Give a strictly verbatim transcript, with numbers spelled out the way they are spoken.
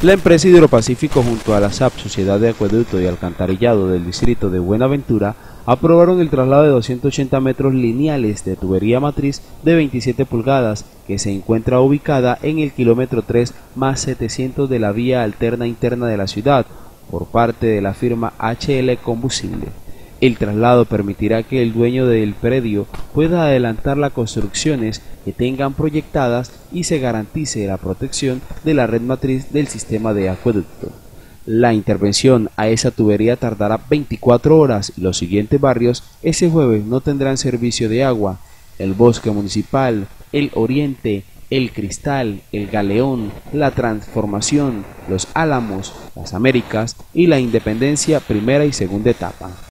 La empresa Hidropacífico junto a la S A P, Sociedad de Acueducto y Alcantarillado del distrito de Buenaventura, aprobaron el traslado de doscientos ochenta metros lineales de tubería matriz de veintisiete pulgadas que se encuentra ubicada en el kilómetro tres más setecientos de la vía alterna interna de la ciudad por parte de la firma H L Combustible. El traslado permitirá que el dueño del predio pueda adelantar las construcciones que tengan proyectadas y se garantice la protección de la red matriz del sistema de acueducto. La intervención a esa tubería tardará veinticuatro horas y los siguientes barrios ese jueves no tendrán servicio de agua: el Bosque Municipal, el Oriente, el Cristal, el Galeón, la Transformación, los Álamos, las Américas y la Independencia primera y segunda etapa.